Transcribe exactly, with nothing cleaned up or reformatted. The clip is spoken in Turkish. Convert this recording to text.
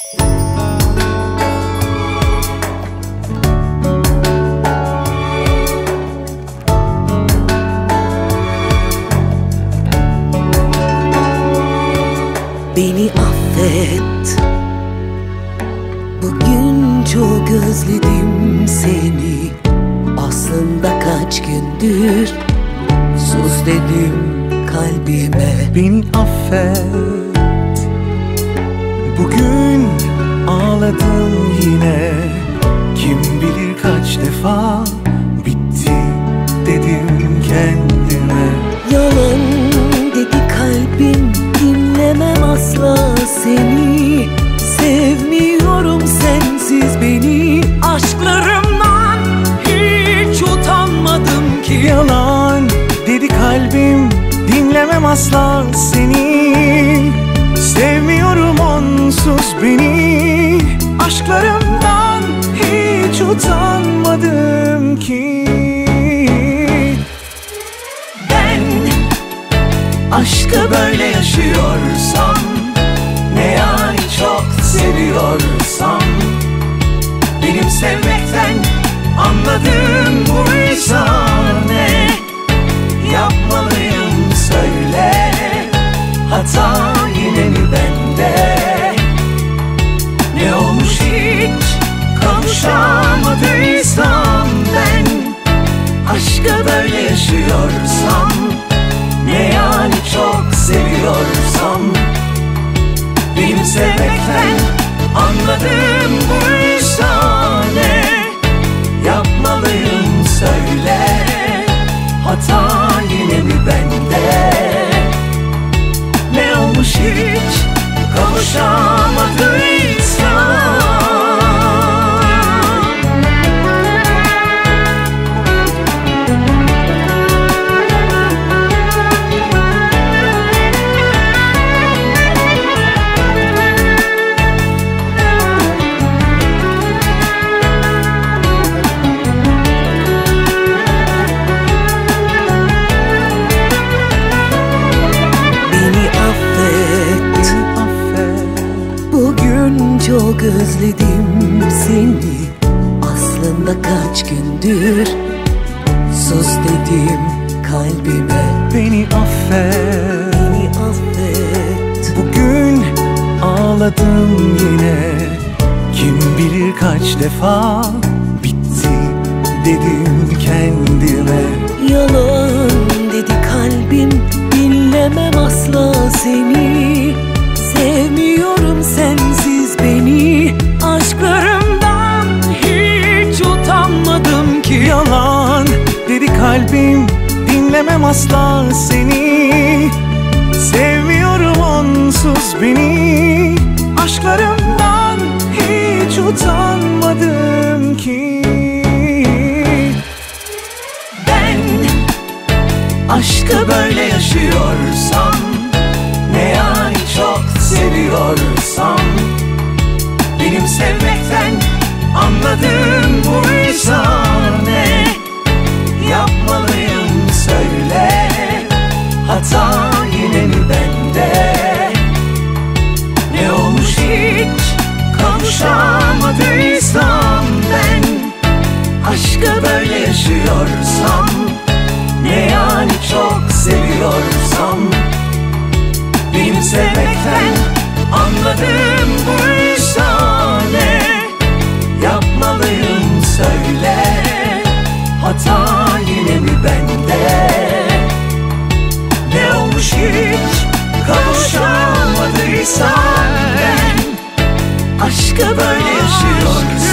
Beni affet, bugün çok özledim seni. Aslında kaç gündür sus dedim kalbime. Beni affet, bugün ağladım yine. Kim bilir kaç defa bitti dedim kendime. Yalan dedi kalbim, dinlemem asla seni. Sevmiyorum sensiz beni. Aşklarımdan hiç utanmadım ki. Yalan dedi kalbim, dinlemem asla seni. Sevmiyorum onsuz beni. Aşklarımdan hiç utanmadım ki. Ben aşkı böyle yaşıyorsam, ne yani çok seviyorsam, benim sevmekten anladığım buysa ne yapmalıyım söyle. Hata yine mi bende? Ne olmuş hiç kavuşamadıysam ben? Aşkı böyle yaşıyorsam, ne yani çok seviyorsam, benim sevmekten anladığım buysa ne yapmalıyım söyle. Hata yine mi bende? Ne olmuş hiç kavuşamadıysam? Çok özledim seni. Aslında kaç gündür sus dedim kalbime. Beni affet, beni affet. Bugün ağladım yine. Kim bilir kaç defa bitti dedim kendime. Yalan dedi kalbim, dinlemem asla seni. Sevmiyorum sensiz beni. Aşklarımdan hiç utanmadım ki. Yalan dedi kalbim, dinlemem asla seni. Sevmiyorum onsuz beni. Aşklarımdan hiç utanmadım ki. Ben aşkı böyle yaşıyorsam, ne yani çok seviyorsam, benim sevmekten anladığım buysa ne yapmalıyım söyle. Hata yine mi bende? Ne olmuş hiç kavuşamadıysam ben? Aşkı böyle yaşıyorsam, ne yani çok seviyorsam, benim sevmekten anladığım buysa ne yapmalıyım söyle. Hata yine mi bende? Ne olmuş hiç kavuşamadıysam ben? Aşkı böyle yaşıyorsam,